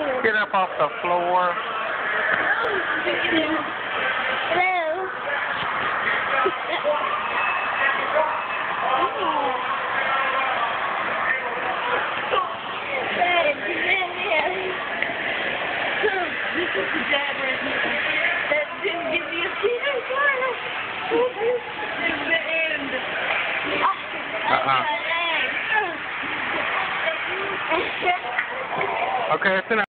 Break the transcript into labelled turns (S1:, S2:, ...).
S1: Get up off the floor.
S2: Hello.
S3: This is the dad right here. That didn't give me a peanut butter. This is the end.
S1: Okay, it's enough.